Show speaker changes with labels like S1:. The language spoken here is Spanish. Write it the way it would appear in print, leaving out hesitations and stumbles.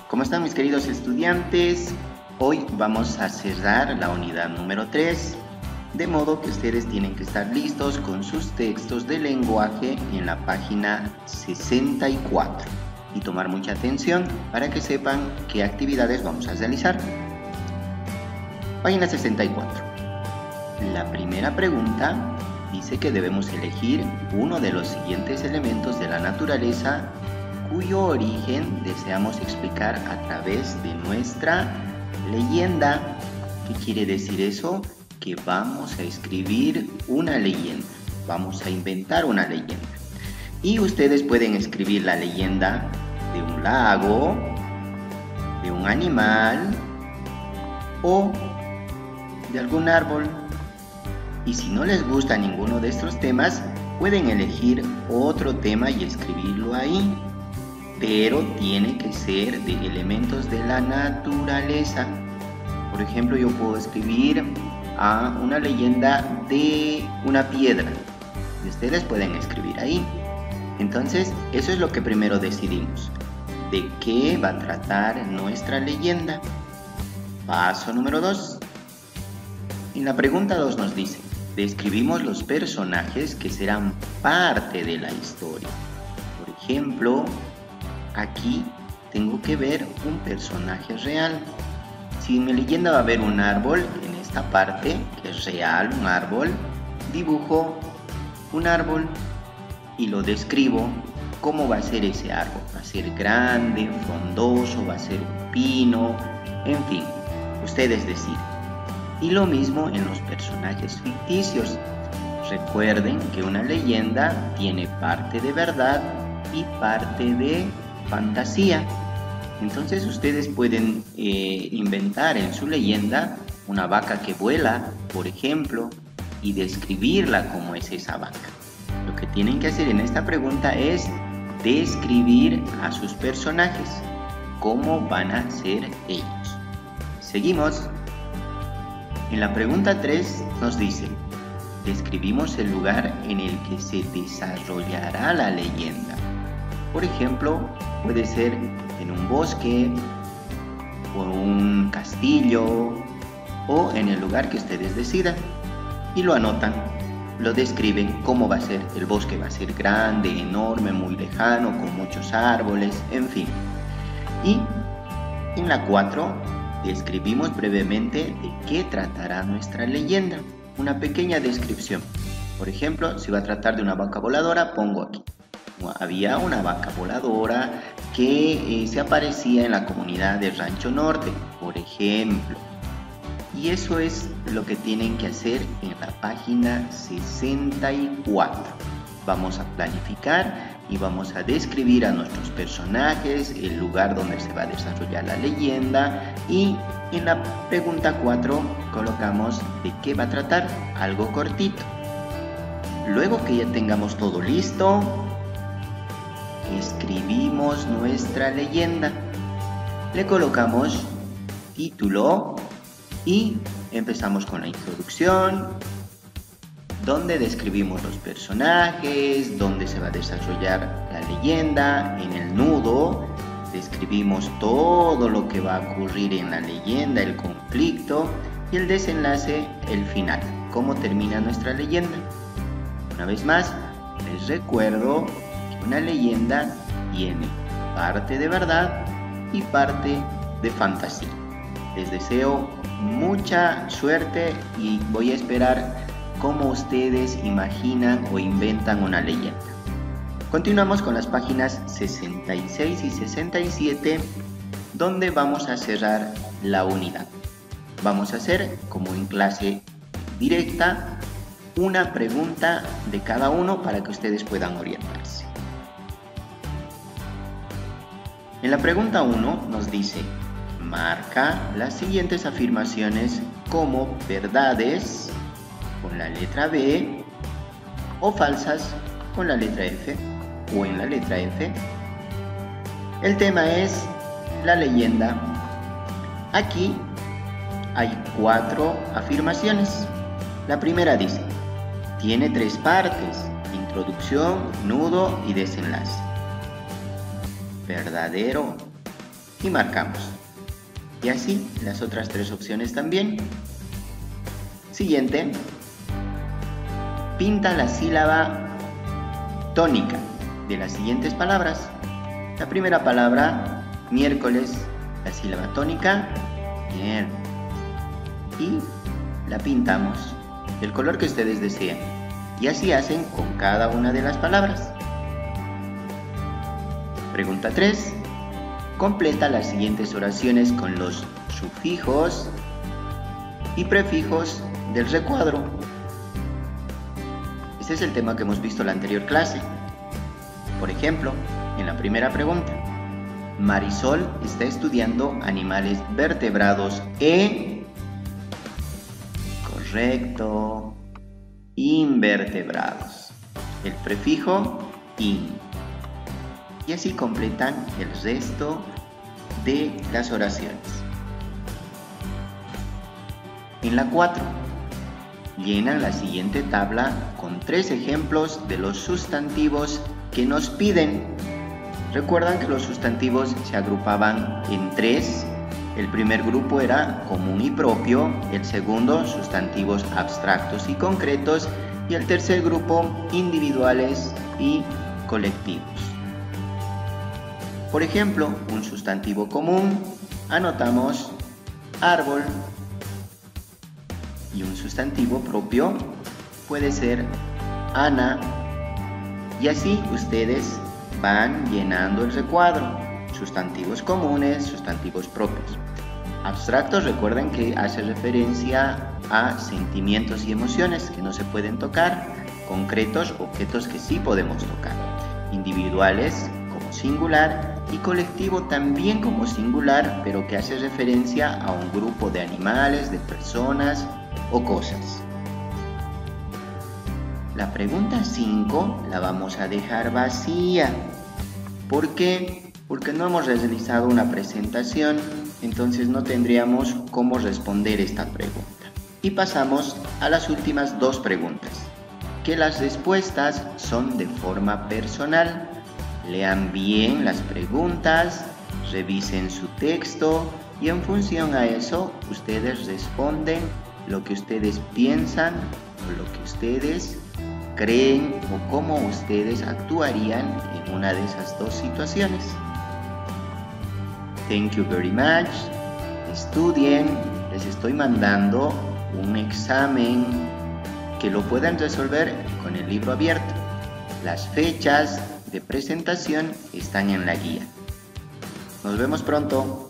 S1: ¿Cómo están mis queridos estudiantes? Hoy vamos a cerrar la unidad número 3, de modo que ustedes tienen que estar listos con sus textos de lenguaje en la página 64 y tomar mucha atención para que sepan qué actividades vamos a realizar. Página 64. La primera pregunta dice que debemos elegir uno de los siguientes elementos de la naturaleza cuyo origen deseamos explicar a través de nuestra leyenda. ¿Qué quiere decir eso? Que vamos a escribir una leyenda, vamos a inventar una leyenda. Y ustedes pueden escribir la leyenda de un lago, de un animal o de algún árbol. Y si no les gusta ninguno de estos temas, pueden elegir otro tema y escribirlo ahí. Pero tiene que ser de elementos de la naturaleza. Por ejemplo, yo puedo escribir una leyenda de una piedra. Y ustedes pueden escribir ahí. Entonces, eso es lo que primero decidimos. ¿De qué va a tratar nuestra leyenda? Paso número 2. En la pregunta 2 nos dice: describimos los personajes que serán parte de la historia. Por ejemplo, aquí tengo que ver un personaje real. Si en mi leyenda va a haber un árbol, en esta parte, que es real, un árbol, dibujo un árbol y lo describo. ¿Cómo va a ser ese árbol? ¿Va a ser grande, frondoso, va a ser un pino? En fin, ustedes deciden. Y lo mismo en los personajes ficticios. Recuerden que una leyenda tiene parte de verdad y parte de fantasía. Entonces ustedes pueden inventar en su leyenda una vaca que vuela, por ejemplo, y describirla como es esa vaca. Lo que tienen que hacer en esta pregunta es describir a sus personajes, cómo van a ser ellos. Seguimos. En la pregunta 3 nos dice: describimos el lugar en el que se desarrollará la leyenda. Por ejemplo, puede ser en un bosque, o un castillo, o en el lugar que ustedes decidan. Y lo anotan, lo describen cómo va a ser. El bosque va a ser grande, enorme, muy lejano, con muchos árboles, en fin. Y en la 4, describimos brevemente de qué tratará nuestra leyenda. Una pequeña descripción. Por ejemplo, si va a tratar de una vaca voladora, pongo aquí: había una vaca voladora que se aparecía en la comunidad de Rancho Norte, por ejemplo. Y eso es lo que tienen que hacer en la página 64. Vamos a planificar y vamos a describir a nuestros personajes, el lugar donde se va a desarrollar la leyenda, y en la pregunta 4 colocamos de qué va a tratar, algo cortito. Luego que ya tengamos todo listo, escribimos nuestra leyenda, le colocamos título y empezamos con la introducción, donde describimos los personajes, donde se va a desarrollar la leyenda. En el nudo describimos todo lo que va a ocurrir en la leyenda, el conflicto, y el desenlace, el final, cómo termina nuestra leyenda. Una vez más, les recuerdo que una leyenda tiene parte de verdad y parte de fantasía. Les deseo mucha suerte y voy a esperar cómo ustedes imaginan o inventan una leyenda. Continuamos con las páginas 66 y 67, donde vamos a cerrar la unidad. Vamos a hacer, como en clase directa, una pregunta de cada uno para que ustedes puedan orientarse. En la pregunta 1 nos dice: marca las siguientes afirmaciones como verdades con la letra B o falsas con la letra F o en la letra F. El tema es la leyenda. Aquí hay 4 afirmaciones. La primera dice: tiene 3 partes: introducción, nudo y desenlace. Verdadero. y marcamos. Y así las otras 3 opciones también. Siguiente. Pinta la sílaba tónica de las siguientes palabras. La primera palabra, miércoles, la sílaba tónica, bien. Y la pintamos del color que ustedes deseen. Y así hacen con cada una de las palabras. Pregunta 3. Completa las siguientes oraciones con los sufijos y prefijos del recuadro. Este es el tema que hemos visto en la anterior clase. Por ejemplo, en la primera pregunta, Marisol está estudiando animales vertebrados correcto, invertebrados. El prefijo in. Y así completan el resto de las oraciones. En la 4, llenan la siguiente tabla con 3 ejemplos de los sustantivos que nos piden. Recuerdan que los sustantivos se agrupaban en 3. El primer grupo era común y propio, el segundo sustantivos abstractos y concretos y el tercer grupo individuales y colectivos. Por ejemplo, un sustantivo común, anotamos árbol, y un sustantivo propio puede ser Ana, y así ustedes van llenando el recuadro. Sustantivos comunes, sustantivos propios. Abstractos, recuerden que hace referencia a sentimientos y emociones que no se pueden tocar. Concretos, objetos que sí podemos tocar. Individuales como singular y colectivo también como singular, pero que hace referencia a un grupo de animales, de personas o cosas. La pregunta 5 la vamos a dejar vacía. ¿Por qué? Porque no hemos realizado una presentación, entonces no tendríamos cómo responder esta pregunta. Y pasamos a las últimas 2 preguntas, que las respuestas son de forma personal. Lean bien las preguntas, revisen su texto y en función a eso ustedes responden lo que ustedes piensan o lo que ustedes creen o cómo ustedes actuarían en una de esas 2 situaciones. Thank you very much. Estudien. Les estoy mandando un examen que lo puedan resolver con el libro abierto. Las fechas de presentación están en la guía. Nos vemos pronto.